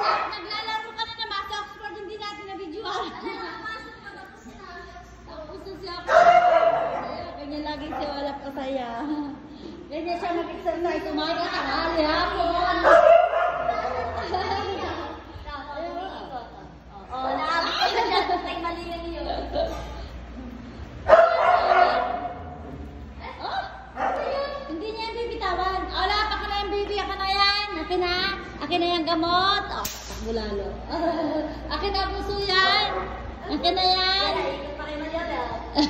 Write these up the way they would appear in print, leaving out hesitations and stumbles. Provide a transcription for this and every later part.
Naglalaro ka na naman sa Oxford, hindi natin na-videoan. Tapos na siya. Kanya lagi siya walap kasaya. Kanya siya mag-exercise, umaga, tanghali, hapon. May mali yan yun. Hindi niya yung bibitawan. Wala, ako na yung baby. Ako na yan. Akin na yung gamot. Oh, takbo lalo. Akin na puso yan. Akin na yan. Ikot pa kayo mali yan.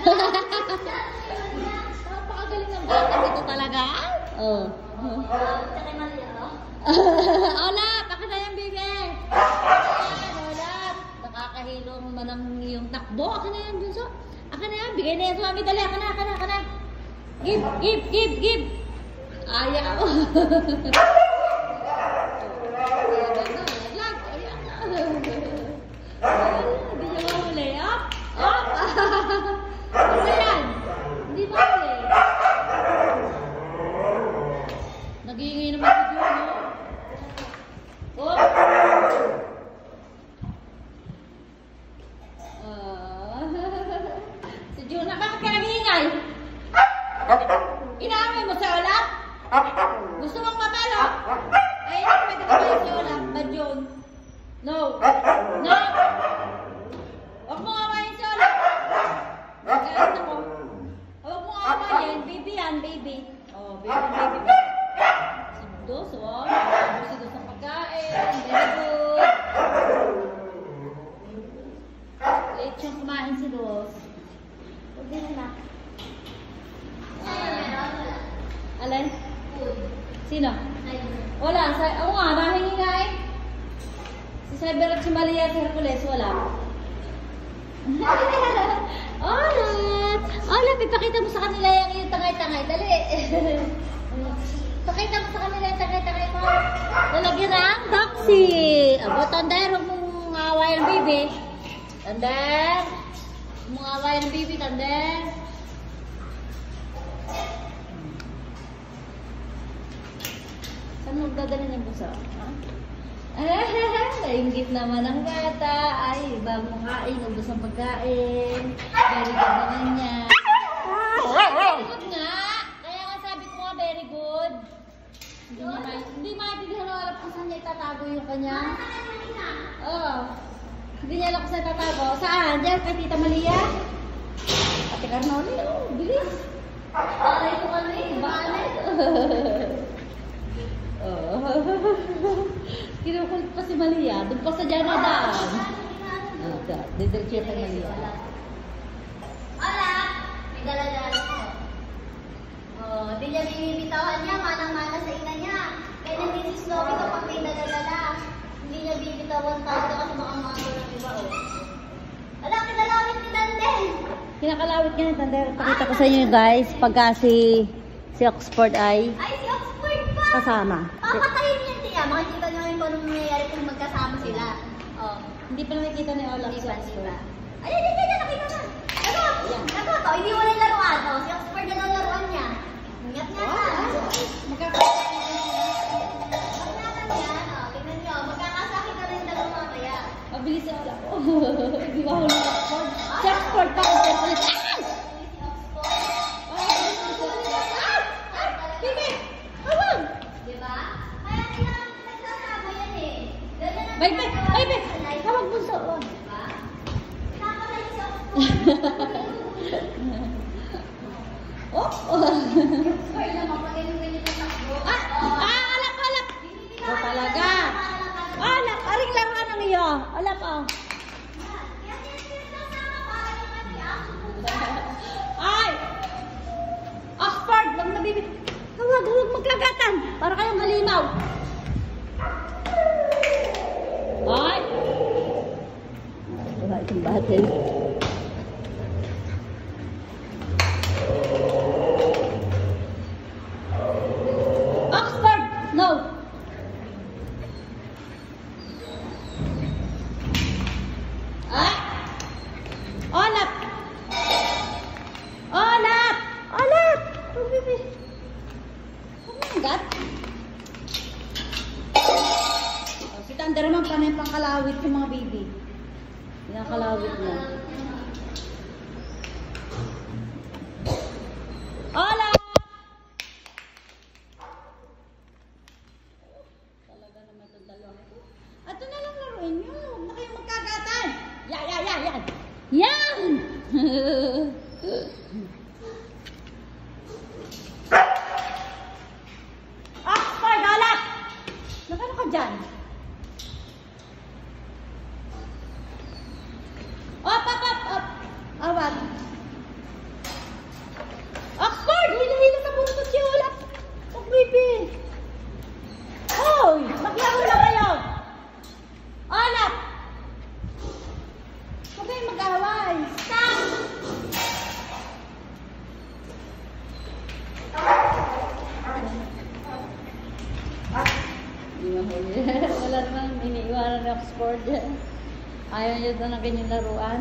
Napakagaling ng bata. Ito talaga. Oh. Ikot kayo mali yan. Wala, akin na yung baby. Wala. Nakakahilong man ang iyong takbo. Akin na yan, Bunso. Akin na yan. Bigay na yan sa mami. Dali, akin na. Give. Ayaw. Hindi niya mahuli. Up. Ano yan? Hindi mahuli. Nag-iingay naman si Juno. Oh. Si Juno, bakit ka nag-iingay? Inaamay mo sa Olaf? Gusto mong mapalo? Ay, pwede ka ba si Olaf? Bad yun. No. Huwag mong awayin si Olaf. Gano'n ako. Huwag mong awayin. Baby yan, baby. Oh, baby. Si Dos, oh. Si Dos ang pagkain. Very good. Late siyang kumain si Dos. Huwag din na. Alin? Sino? Wala. Oo nga, nahingi nga eh. Si Cyber at si Malia at Hercules, wala. Olat, ipakita mo sa kanila yung tangay-tangay. Dali. Pakita mo sa kanila yung tangay-tangay mo. Lalagyan na ang taxi. Abo, Tander, huwag mong away ng baby. Tander. Huwag mong away ng baby, Tander. Saan magdadala ng busa? Nainggit naman ang bata. Ay, bagong kain, ubos ang pagkain. Very good naman niya. Very good nga. Kaya nga sabi ko nga, very good. Hindi maintindihan na alam kung saan niya itatago yung kanya. Oo. Hindi niya alam kung saan itatago. Saan? Diyan kay Tita Malia? Ate Carnoli, bilis. Ay, ito kami. Baalit. Kinukulit pa si Malia. Doon pa sa Janadaan. Didiretso sa Malia. Hola! May dala-dala ko. Di niya binibitawan niya, manang-mana sa ina niya. Kaya nandito si Sloppy kapag may dala-dala. Hindi niya binibitawan tayo kasi baka mga ng iba. Wala, kinalawit ni Tanden. Kinakalawit ka ni Tander. Pakita ko sa inyo guys, pagka si Oxford ay Si Oxford pa! kasama. Papatayin niya siya. Makikita niyo yung kung anong nangyayari kung magkasama sila. Hindi pa nakikita ni Olaf si Diba? Oxford. Ay, nakita na. Nagot, hindi mo na laruan. Si Oxford na laruan niya. Ingat nga ka. Tingnan niyo, magkakasakit na rin yung dalawang mamaya. Mabilis si Olaf. Di ba huli ni Oxford? Si Oxford pa ang Hercules. Bibi! Hawag! Diba? Kaya kailangan nagsasama yan eh. Baby! Hawag mo sa uwan. Diba? Nakakasay si Oxford. Oh! Oxford naman, pag ganyan yung takbo. Alap! Oh, talaga. Alap! Aring laruan ng iyo. Alap, oh. Ay! Oxford! Huwag na bibit. Huwag maglagatan. Para kayong halimaw. Ay! Wala itong battle. Oxford! No! Ay! Olap! Olap! Olap! Oh, baby. Oh my God. Oh, sit Tanda naman pa na yung pangkalawit yung mga baby. Pinakalawit niya. Hola! Talaga naman itong dalawa. At ito na lang laruin nyo. Huwag na kayong magkagatan. Yan! Yan! Oxford, alak! Nakano ka dyan? Up! Awat. Oxford! Hila-hila sa buntot si Ola. Oh, baby. Hoy! Maglaro na kayo. Ola! Huwag kayong mag-away. Stop! Wala naman, iniiwanan ni Oxford. Ayaw niya doon ang kanyang laruan.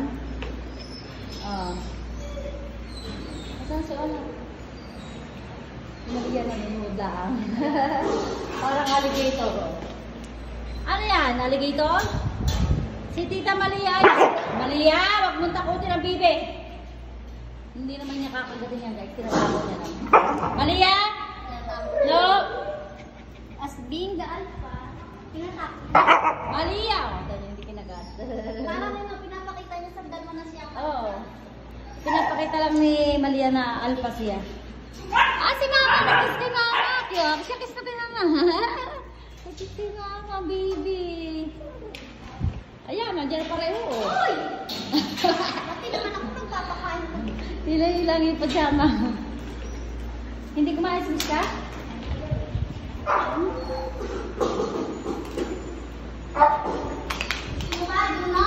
Saan si Ola? Nabigyan na nanood lang. Parang alligator. Ano yan? Alligator? Si Tita Malia. Malia, wag mong takutin ang bibi. Hindi naman niya kakagatin yan guys. Tinatago niya lang. Malia! No! As being the alpha, tinatakot. Malia! Dahil hindi kinagat. Parang yung pinapakita niya sa dalawa na siya. Oo. Pinapakita lang ni Malia na alpha siya. Si Mama! Nag-kiss kay Mama! Kaya siya kiss na kay Mama. Nag-kiss kay Mama, baby. Ayan, nandiyan na pareho. Uy! Pati naman ako nagpapakain ko. Hila-hilang yung pajama. Hindi kumayos ka? Kumado na?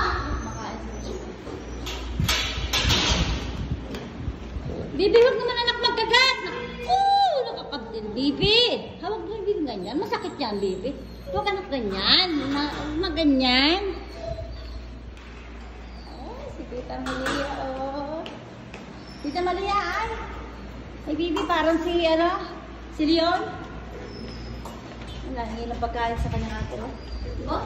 Bibi, huwag naman anak magkagat. Nakakagdin, Bibi. Hawag mo yung ganyan. Masakit yan, Bibi. Huwag anak ganyan. Maganyan. Oh, si Tita Malia, oh. Tita Malia, ay. Ay, Bibi, parang si, si Leon. Wala, hindi lang pagkain sa kanyang ate, oh. Oh?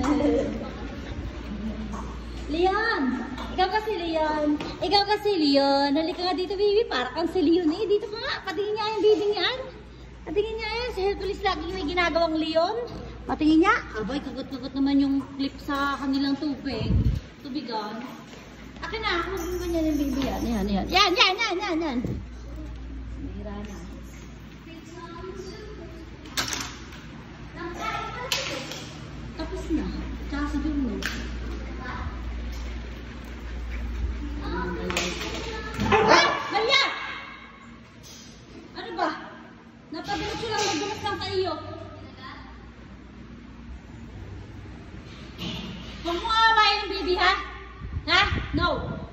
Leon! Ikaw kasi Leon! Ikaw kasi Leon! Halika nga dito, baby. Para kang si Leon eh. Dito ka nga. Patingin niya yung baby niyan. Patingin niya yan. Si Hercules lagi may ginagawang Leon. Patingin niya. Abay, kagat-kagat naman yung clip sa kanilang tubig. Tubigan. Akin na. Huwag mo ganyan yung baby yan. Yan. Mahira na. Tapos na. Tsaka si Juno. Maria! Ano ba? Napadalas lang, magdalas lang tayo. Huwag mo awayin ng baby, ha? Ha? No!